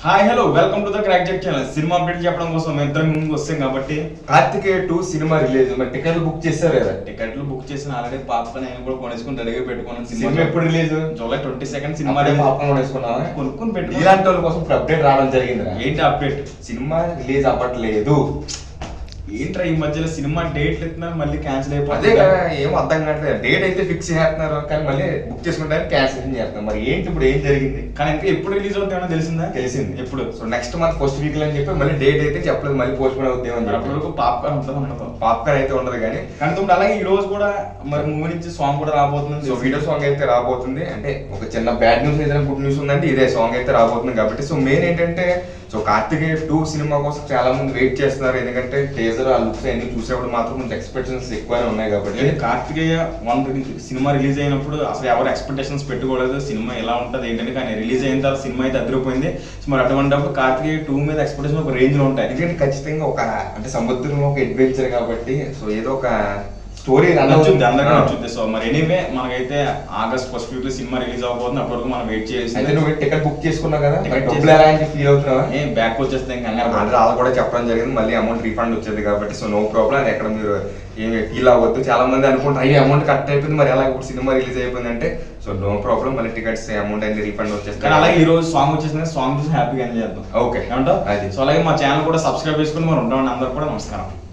Hi hello welcome to the crack jet channel. Cinema update చెప్పడం కోసం మేము ఇద్దరం ముందుకు వస్తాం కాబట్టి కార్తికేయ 2 సినిమా రిలీజ్. మరి టికెట్లు బుక్ చేశారు కదా? టికెట్లు బుక్ చేసిన ఆల్రెడీ పాప్కార్న్ నేను కూడా కొనేసుకుని రెడీగా పెట్టుకున్నాను. సినిమా ఎప్పుడు రిలీజ్? జూలై 22 సినిమా పాప్కార్న్ కొనేసుకున్నావా? కొనుక్కొని పెట్టుకుని ఇలాంటి వాళ్ళ కోసం అప్డేట్ రావడం జరిగింది. ఏంటి అప్డేట్? సినిమా రిలీజ్ అవ్వట్లేదు. ఏంట్రా ఈ మధ్యలో సినిమా డేట్లు ఇస్తున్నారు మళ్ళీ క్యాన్సిల్ అదే అయిపోతుంది. కదా, ఏం అర్థం కావట్లేదు. డేట్ అయితే ఫిక్స్ చేస్తున్నారు కానీ మళ్ళీ బుక్ చేసుకుంటారు, క్యాన్సిల్ చేస్తున్నారు. మరి ఏంటి ఇప్పుడు ఏం జరిగింది? కానీ ఇంకా ఎప్పుడు రిలీజ్ అవుతాయో తెలిసిందా? తెలిసింది ఎప్పుడు? So next month first week అని చెప్పి మళ్ళీ డేట్ అయితే చెప్పలేదు, మళ్ళీ పోస్ట్ పోన్ అవుతాయి అని అప్పటి వరకు పాప్కార్న్ ఉంటుంది ఉండదు. పాప్కార్న్ అయితే ఉండదు కానీ ఇప్పుడు అలాగే ఈ రోజు కూడా మరి మూవీ నుంచి సాంగ్ కూడా రాబోతుంది. సో వీడియో సాంగ్ అయితే రాబోతుంది. అంటే ఒక చిన్న బ్యాడ్ న్యూస్ ఏదైనా గుడ్ న్యూస్ ఉందంటే ఇదే సాంగ్ అయితే రాబోతుంది కాబట్టి. సో మెయిన్ ఏంటంటే సో కార్తికేయ 2 సినిమా కోసం చాలా మంది వెయిట్ చేస్తున్నారు. ఎందుకంటే టీజర్ ఆ లుక్స్ అన్ని చూసేప్పుడు మాత్రం కొంచెం ఎక్స్పెక్టేషన్స్ ఎక్కువనే ఉన్నాయి కాబట్టి. కార్తికేయ 1 సినిమా రిలీజ్ అయినప్పుడు అసలు ఎవరు ఎక్స్పెక్టేషన్స్ పెట్టుకోలేదు సినిమా ఎలా ఉంటుంది ఏంటంటే, కానీ రిలీజ్ అయిన తర్వాత సినిమా అయితే అదిరిపోయింది. సో మరి అటువంటిప్పుడు కార్తికేయ 2 మీద ఎక్స్పెక్టేషన్ ఒక రేంజ్ లో ఉంటాయి. ఎందుకంటే ఖచ్చితంగా ఒక అంటే సముద్రం ఒక అడ్వెంచర్ కాబట్టి సో ఏదో ఒక స్టోరీ నచ్చుద్ది, అందరికీ నచ్చుద్ది. సో మరి ఎనీవే మనకైతే ఆగస్ట్ ఫస్ట్ వీక్ లో సినిమా రిలీజ్ అవబోతుంది. అప్పటి వరకు మనం వెయిట్ చేసి. అయితే నువ్వు టికెట్ బుక్ చేసుకున్నావు కదా, డబ్బులు ఎలా అని ఫీల్ అవుతున్నావా? బ్యాక్ వచ్చేస్తే వాళ్ళు కూడా చెప్పడం జరిగింది, మళ్ళీ అమౌంట్ రీఫండ్ వచ్చేది కాబట్టి. సో నో ప్రాబ్లం, అది ఎక్కడ మీరు ఏమి ఫీల్ అవ్వద్దు. చాలా మంది అనుకుంటారు అయ్యి అమౌంట్ కట్ అయిపోయింది మరి ఎలా ఇప్పుడు సినిమా రిలీజ్ అయిపోయింది అంటే, సో నో ప్రాబ్లం, మళ్ళీ టికెట్స్ అమౌంట్ అనేది రీఫండ్ వచ్చేస్తుంది. అలాగే ఈ రోజు సాంగ్ వచ్చేసింది, సాంగ్ చూసి హ్యాపీగా ఎంజాయ్ చేద్దాం. ఓకే ఏమంటావు? అది. సో అలాగే మా ఛానల్ కూడా సబ్స్క్రైబ్ చేసుకుని మరి ఉంటామని అందరూ కూడా నమస్కారం.